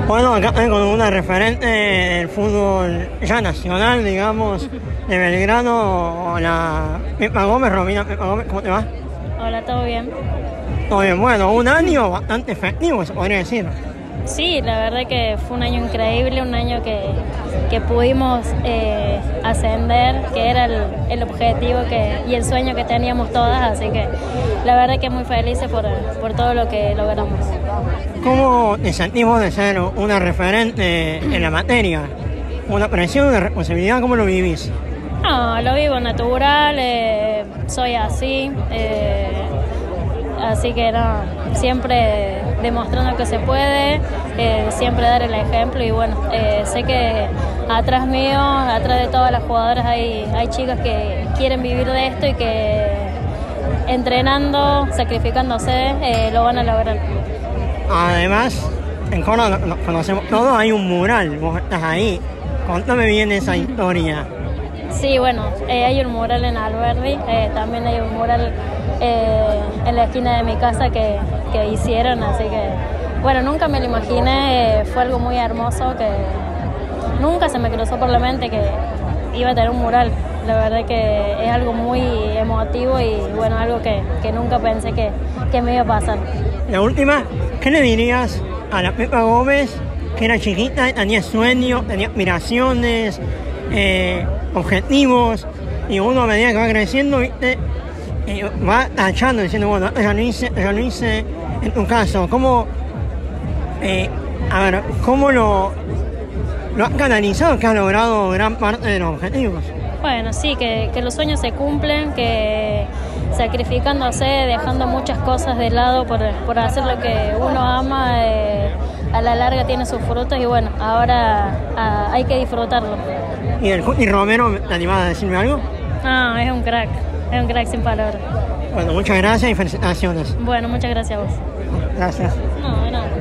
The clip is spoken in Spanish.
Bueno, acá con una referente del fútbol ya nacional, digamos, de Belgrano, la Pepa Gómez, Romina Pepa Gómez, ¿cómo te va? Hola, ¿todo bien? Todo bien, bueno, un año bastante efectivo, se podría decir. Sí, la verdad que fue un año increíble, un año que pudimos ascender, que era el objetivo y el sueño que teníamos todas, así que la verdad que muy felices por todo lo que logramos. ¿Cómo te sentimos de ser una referente en la materia? ¿Una presión, una responsabilidad? ¿Cómo lo vivís? No, lo vivo natural, soy así, así que no, siempre demostrando que se puede, siempre dar el ejemplo y bueno, sé que atrás mío, atrás de todas las jugadoras hay chicas que quieren vivir de esto y que entrenando, sacrificándose, lo van a lograr. Además, en Córdoba nos conocemos todos, hay un mural, vos estás ahí. Contame bien esa historia. Sí, bueno, hay un mural en Alberdi, también hay un mural en la esquina de mi casa que hicieron, así que, bueno, nunca me lo imaginé, fue algo muy hermoso que nunca se me cruzó por la mente que iba a tener un mural. La verdad que es algo muy emotivo y, bueno, algo que nunca pensé que me iba a pasar. La última, ¿qué le dirías a la Pepa Gómez, que era chiquita, tenía sueños, tenía aspiraciones, objetivos, y uno a medida que va creciendo, ¿viste? Va tachando, diciendo, bueno, ya lo hice, en tu caso, ¿cómo, cómo lo has canalizado, que has logrado gran parte de los objetivos? Bueno, sí, que los sueños se cumplen, que sacrificándose, dejando muchas cosas de lado por hacer lo que uno ama, a la larga tiene sus frutos y bueno, ahora hay que disfrutarlo. ¿Y del Cuti Romero, te animás a decirme algo? Ah, es un crack sin palabras. Bueno, muchas gracias y felicitaciones. Bueno, muchas gracias a vos. Gracias. No, de nada.